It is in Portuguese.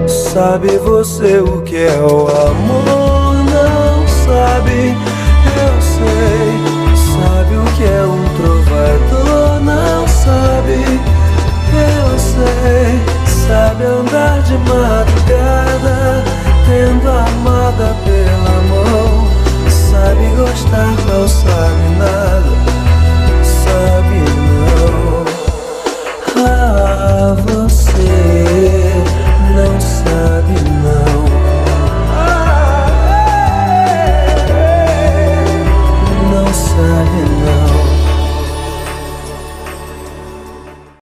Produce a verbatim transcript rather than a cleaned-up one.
Sabe você o que é o amor? Não sabe, eu sei. Sabe o que é um trovador? Não sabe, eu sei. Sabe andar de madrugada, tendo a amada pela mão. Sabe gostar ao sair.